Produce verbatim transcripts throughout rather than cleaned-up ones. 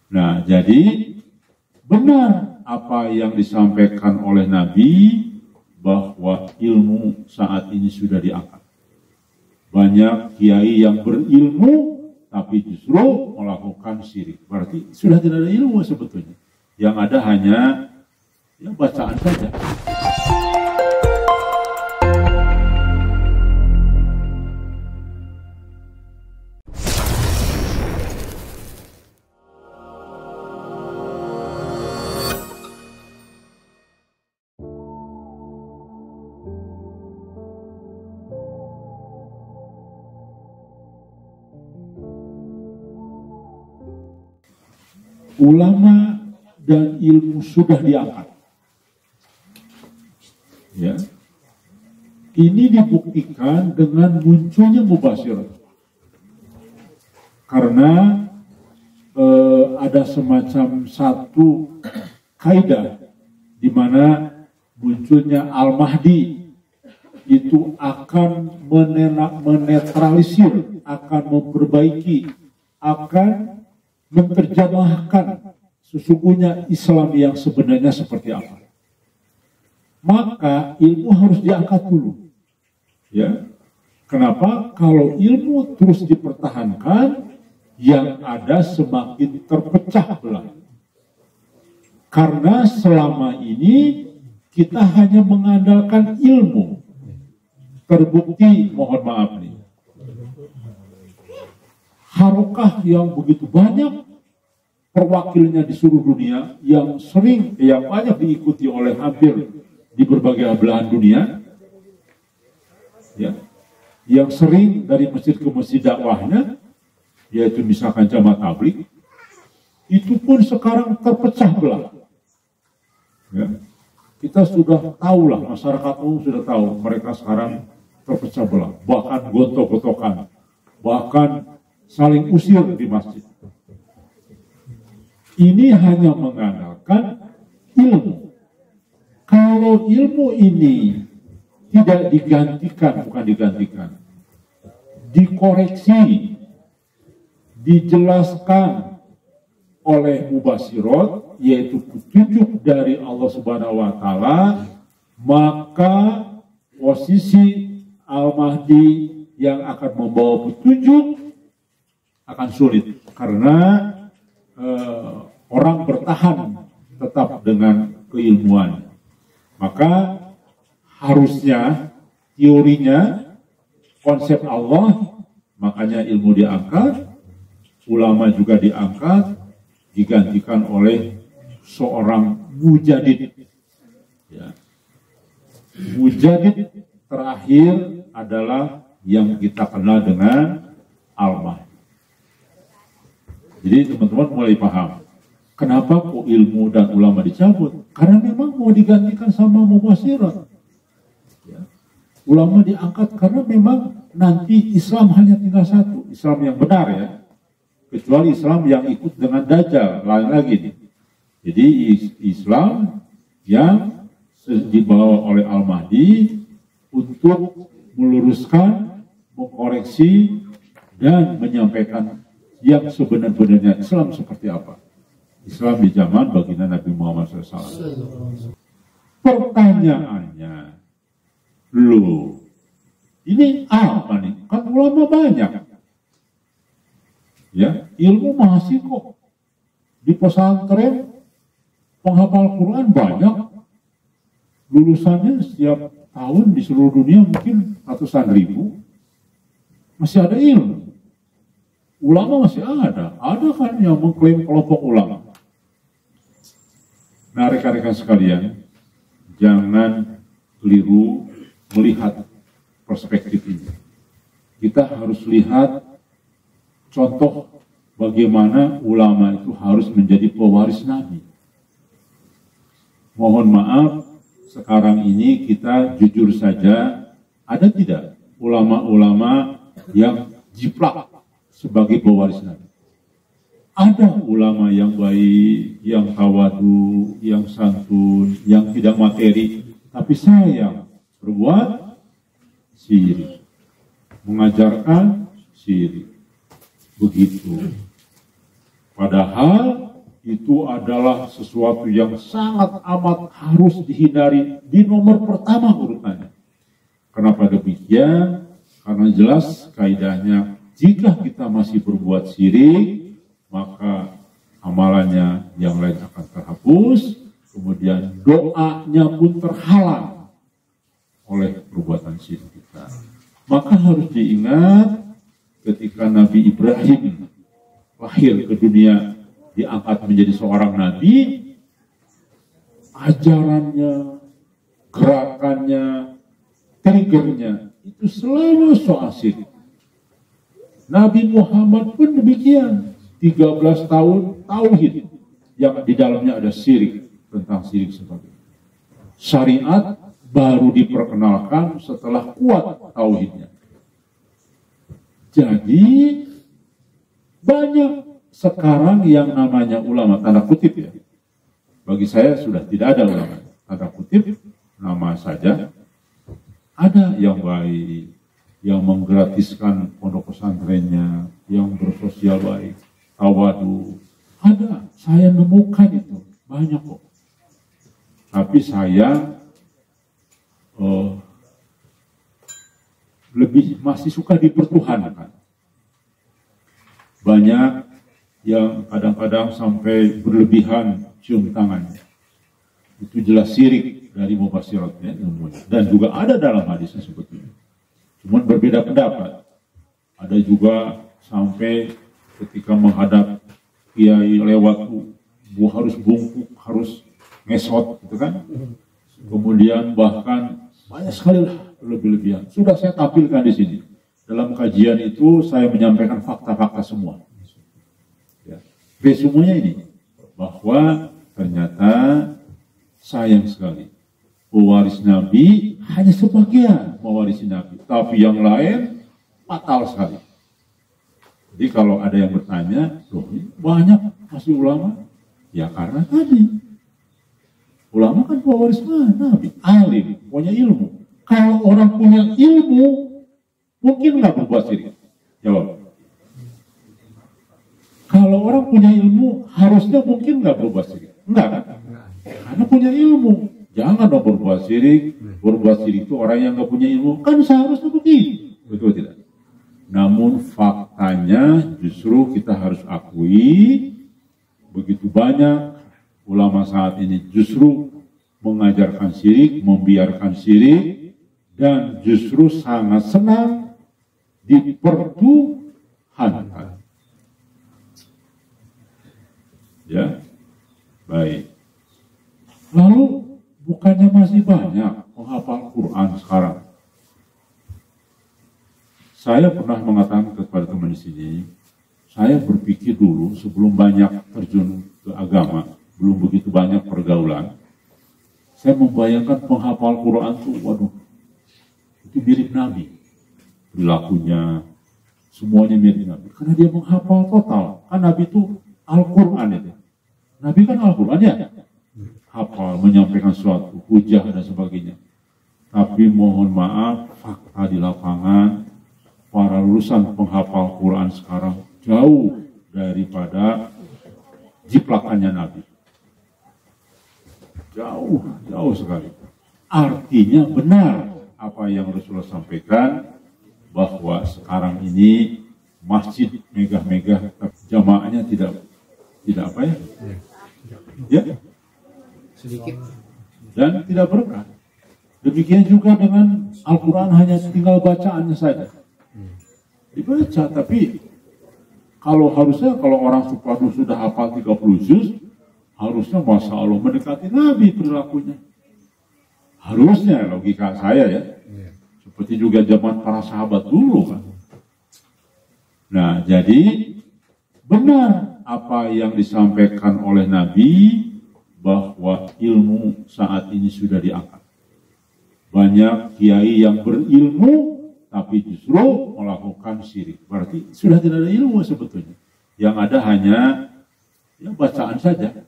Nah, jadi benar apa yang disampaikan oleh Nabi bahwa ilmu saat ini sudah diangkat. Banyak kiai yang berilmu tapi justru melakukan syirik. Berarti sudah tidak ada ilmu sebetulnya. Yang ada hanya ya bacaan saja. Ulama dan ilmu sudah diangkat. Ya. Ini dibuktikan dengan munculnya mubasyirah. Karena eh, ada semacam satu kaidah di mana munculnya Al-Mahdi itu akan menetralisir, akan memperbaiki, akan menerjemahkan sesungguhnya Islam yang sebenarnya seperti apa. Maka ilmu harus diangkat dulu. Ya. Kenapa? Kalau ilmu terus dipertahankan, yang ada semakin terpecah belah. Karena selama ini kita hanya mengandalkan ilmu. Terbukti, mohon maaf nih, harokah yang begitu banyak perwakilnya di seluruh dunia, yang sering, yang banyak diikuti oleh hampir di berbagai belahan dunia, ya, yang sering dari masjid ke masjid dakwahnya, yaitu misalkan jamaah tabligh, itu pun sekarang terpecah belah. Ya. Kita sudah tahu lah, masyarakat umum sudah tahu, mereka sekarang terpecah belah, bahkan gontok-gontokan, bahkan saling usir di masjid. Ini hanya mengandalkan ilmu. Kalau ilmu ini tidak digantikan, bukan digantikan, dikoreksi, dijelaskan oleh mubasyirot, yaitu petunjuk dari Allah Subhanahu wa Ta'ala, maka posisi Al-Mahdi yang akan membawa petunjuk akan sulit, karena uh, orang bertahan tetap dengan keilmuan. Maka harusnya teorinya, konsep Allah, makanya ilmu diangkat, ulama juga diangkat, digantikan oleh seorang mujadid. Ya. Mujadid terakhir adalah yang kita kenal dengan Al-Mahdi. Jadi teman-teman mulai paham, kenapa kok ilmu dan ulama dicabut? Karena memang mau digantikan sama mubasyirah. Ya. Ulama diangkat karena memang nanti Islam hanya tinggal satu, Islam yang benar ya. Kecuali Islam yang ikut dengan Dajjal, lain lagi nih. Jadi Islam yang dibawa oleh Al-Mahdi untuk meluruskan, mengkoreksi, dan menyampaikan yang sebenar-benarnya Islam seperti apa. Islam di zaman baginda Nabi Muhammad shallallahu alaihi wasallam. Pertanyaannya, loh, ini apa nih? Kan ulama banyak. Ya, ilmu masih kok. Di pesantren, penghafal Quran banyak. Lulusannya setiap tahun di seluruh dunia mungkin ratusan ribu. Masih ada ilmu. Ulama masih ada, ada kan yang mengklaim kelompok ulama. Nah, rekan-rekan sekalian, jangan keliru melihat perspektif ini. Kita harus lihat contoh bagaimana ulama itu harus menjadi pewaris Nabi. Mohon maaf, sekarang ini kita jujur saja, ada tidak ulama-ulama yang jiplak sebagai pewaris Nabi? Ada ulama yang baik, yang tawadu, yang santun, yang tidak materi, tapi sayang berbuat syirik, mengajarkan syirik. Begitu. Padahal itu adalah sesuatu yang sangat amat harus dihindari di nomor pertama urutannya. Kenapa demikian? Karena jelas kaidahnya, jika kita masih berbuat syirik, maka amalannya yang lain akan terhapus, kemudian doanya pun terhalang oleh perbuatan syirik kita. Maka harus diingat ketika Nabi Ibrahim lahir ke dunia, diangkat menjadi seorang nabi, ajarannya, gerakannya, triggernya itu selalu soal syirik. Nabi Muhammad pun demikian, tiga belas tahun tauhid yang di dalamnya ada syirik, tentang syirik sebagainya. Syariat baru diperkenalkan setelah kuat tauhidnya. Jadi banyak sekarang yang namanya ulama, tanda kutip ya. Bagi saya sudah tidak ada ulama, tanda kutip, nama saja. Ada yang baik, yang menggratiskan pondok pesantrennya, yang bersosial baik, tawadu. Ada, saya nemukan itu, banyak kok. Tapi saya uh, lebih masih suka dipertuhankan. Banyak yang kadang-kadang sampai berlebihan cium tangannya. Itu jelas syirik dari mubasyiratnya ilmunya. Dan juga ada dalam hadisnya sebetulnya. Cuman berbeda pendapat. Ada juga sampai ketika menghadap kiai lewat tuh, harus bungkuk, harus ngesot gitu kan. Kemudian bahkan banyak sekali lah lebih-lebihan. Sudah saya tampilkan di sini. Dalam kajian itu saya menyampaikan fakta-fakta semua. Ya. Resumenya ini, bahwa ternyata sayang sekali pewaris Nabi hanya sebagian mewarisi Nabi, tapi yang lain fatal sekali. Jadi kalau ada yang bertanya, loh banyak masih ulama, ya karena tadi ulama kan pewaris Nabi, alim, punya ilmu. Kalau orang punya ilmu, mungkin nggak berbuat syirik? Jawab. Kalau orang punya ilmu, harusnya mungkin nggak berbuat syirik? Enggak kan? Karena punya ilmu. Jangan dong berbuat syirik. Berbuat syirik itu orang yang nggak punya ilmu. Kan seharusnya begitu. Betul tidak? Namun faktanya justru kita harus akui, begitu banyak ulama saat ini justru mengajarkan syirik, membiarkan syirik, dan justru sangat senang dipertuhankan. Ya, baik. Lalu bukannya masih banyak penghafal Quran sekarang? Saya pernah mengatakan kepada teman di sini, saya berpikir dulu sebelum banyak terjun ke agama, belum begitu banyak pergaulan, saya membayangkan penghafal Quran itu, waduh, itu mirip Nabi. Perilakunya, semuanya mirip Nabi. Karena dia menghafal total. Kan Nabi itu Al-Quran itu. Nabi kan Al-Quran ya. Hafal, menyampaikan suatu, hujah dan sebagainya. Tapi mohon maaf, fakta di lapangan, para lulusan penghafal Quran sekarang jauh daripada jiplakannya Nabi. Jauh, jauh sekali. Artinya benar apa yang Rasulullah sampaikan, bahwa sekarang ini masjid megah-megah, jamaahnya tidak tidak apa ya? Ya, sedikit dan tidak berkah. Demikian juga dengan Al-Quran, hanya tinggal bacaannya saja. Dibaca, tapi kalau harusnya kalau orang sepadu sudah hafal tiga puluh juz, harusnya Masya Allah mendekati Nabi perilakunya. Harusnya, logika saya ya. Seperti juga zaman para sahabat dulu kan. Nah, jadi benar apa yang disampaikan oleh Nabi, bahwa ilmu saat ini sudah diangkat. Banyak kiai yang berilmu tapi justru melakukan syirik. Berarti sudah tidak ada ilmu sebetulnya. Yang ada hanya ya bacaan saja.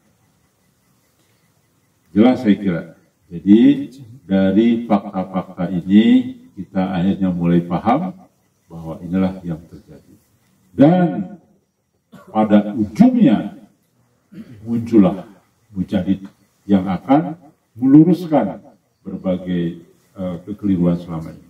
Jelas saya kira. Jadi dari fakta-fakta ini kita akhirnya mulai paham bahwa inilah yang terjadi. Dan pada ujungnya muncullah mujahid yang akan meluruskan berbagai uh, kekeliruan selama ini.